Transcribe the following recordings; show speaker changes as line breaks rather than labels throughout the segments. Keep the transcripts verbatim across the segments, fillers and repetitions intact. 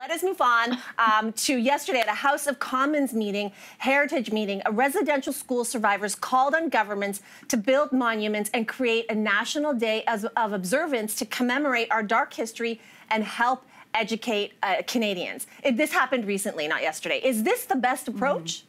Let us move on um, to yesterday at a House of Commons meeting, Heritage meeting. Residential school survivors called on governments to build monuments and create a national day of, of observance to commemorate our dark history and help educate uh, Canadians. It, this happened recently, not yesterday. Is this the best approach?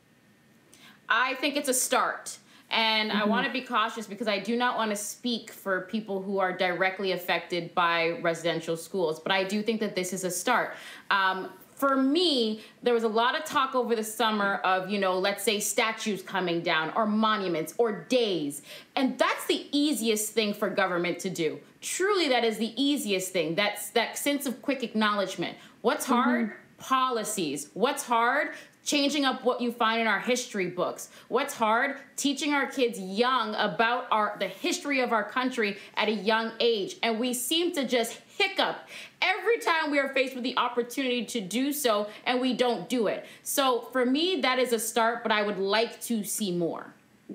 I think it's a start. And mm-hmm. I want to be cautious because I do not want to speak for people who are directly affected by residential schools. But I do think that this is a start. Um, for me, there was a lot of talk over the summer of, you know, let's say statues coming down or monuments or days. And that's the easiest thing for government to do. Truly, that is the easiest thing. That's that sense of quick acknowledgement. What's hard? Mm-hmm. Policies. What's hard? Changing up what you find in our history books. What's hard? Teaching our kids young about our the history of our country at a young age. And we seem to just hiccup every time we are faced with the opportunity to do so, and we don't do it. So for me, that is a start, but I would like to see more.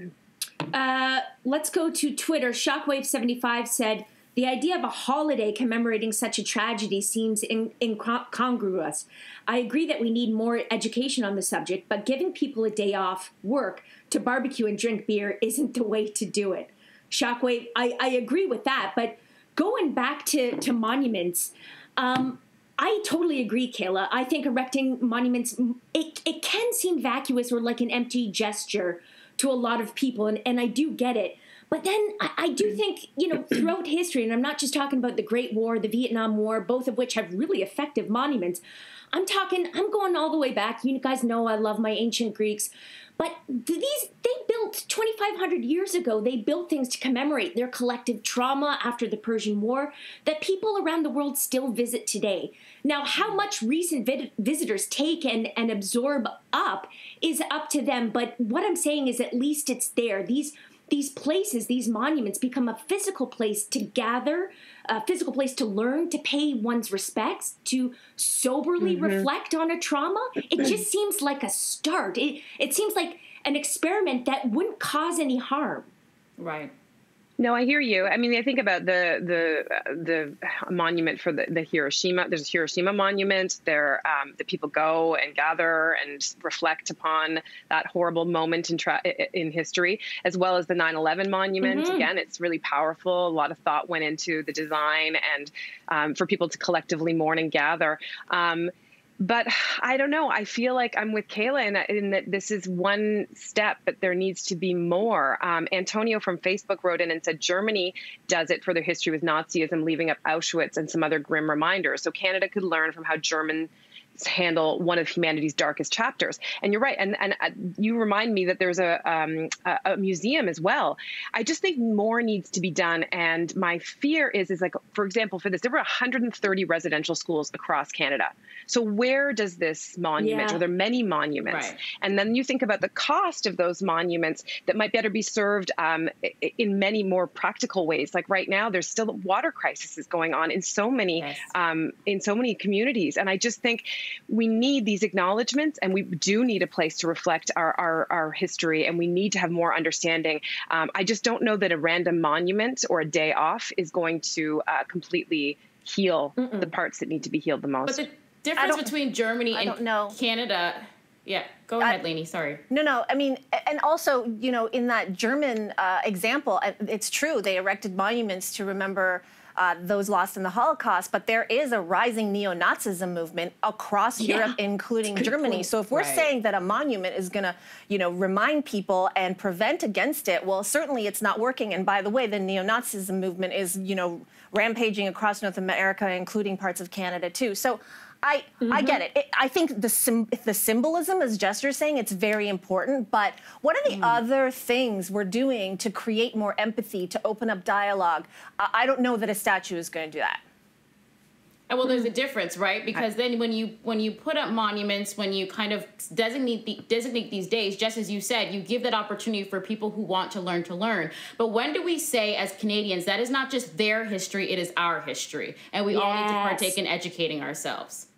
Uh, let's go to Twitter. Shockwave seventy-five said, the idea of a holiday commemorating such a tragedy seems in, incongruous. I agree that we need more education on the subject, but giving people a day off work to barbecue and drink beer isn't the way to do it. Shockwave, I, I agree with that, but going back to, to monuments, um, I totally agree, Kayla. I think erecting monuments, it, it can seem vacuous or like an empty gesture to a lot of people, and, and I do get it. But then I, I do think, you know, throughout history, and I'm not just talking about the Great War, the Vietnam War, both of which have really effective monuments. I'm talking, I'm going all the way back. You guys know I love my ancient Greeks. But these, they built twenty-five hundred years ago, they built things to commemorate their collective trauma after the Persian War that people around the world still visit today. Now, how much recent vid- visitors take and, and absorb up is up to them. But what I'm saying is at least it's there. These These places, these monuments become a physical place to gather, a physical place to learn, to pay one's respects, to soberly mm-hmm. reflect on a trauma. It just seems like a start. It, it seems like an experiment that wouldn't cause any harm.
Right.
No, I hear you. I mean, I think about the the uh, the monument for the, the Hiroshima. There's a Hiroshima monument there um, that people go and gather and reflect upon that horrible moment in tra- in history, as well as the nine eleven monument. Mm-hmm. Again, it's really powerful. A lot of thought went into the design and um, for people to collectively mourn and gather. Um, But I don't know. I feel like I'm with Kayla in, in that this is one step, but there needs to be more. Um, Antonio from Facebook wrote in and said Germany does it for their history with Nazism, leaving up Auschwitz and some other grim reminders. So Canada could learn from how German handle one of humanity's darkest chapters. And you're right. And, and uh, you remind me that there's a, um, a, a museum as well. I just think more needs to be done. And my fear is, is like, for example, for this, there were one hundred thirty residential schools across Canada. So where does this monument,
yeah.
or there are many monuments,
right.
and then you think about the cost of those monuments that might better be served um, in many more practical ways. Like right now, there's still a water crisis going on in so many,
yes.
um, in so many communities. And I just think we need these acknowledgements, and we do need a place to reflect our, our, our history, and we need to have more understanding. Um, I just don't know that a random monument or a day off is going to uh, completely heal Mm-mm. the parts that need to be healed the most.
But the difference between Germany
I
and
know.
Canada... Yeah, go ahead, Lainey. Sorry.
No, no. I mean, and also, you know, in that German uh, example, it's true. They erected monuments to remember uh, those lost in the Holocaust. But there is a rising neo-Nazism movement across
yeah.
Europe, including Germany.
Point.
So if we're
right.
saying that a monument is going to, you know, remind people and prevent against it, well, certainly it's not working. And by the way, the neo-Nazism movement is, you know, rampaging across North America, including parts of Canada, too. So I mm-hmm. I get it. it. I think the sim- the symbolism, as Jester's saying, it's very important. But what are the mm. other things we're doing to create more empathy, to open up dialogue? Uh, I don't know that a statue is going to do that.
And well, there's a difference, right? Because then when you when you put up monuments, when you kind of designate the, designate these days, just as you said, you give that opportunity for people who want to learn to learn. But when do we say, as Canadians, that is not just their history, it is our history, and we yes. all need to partake in educating ourselves?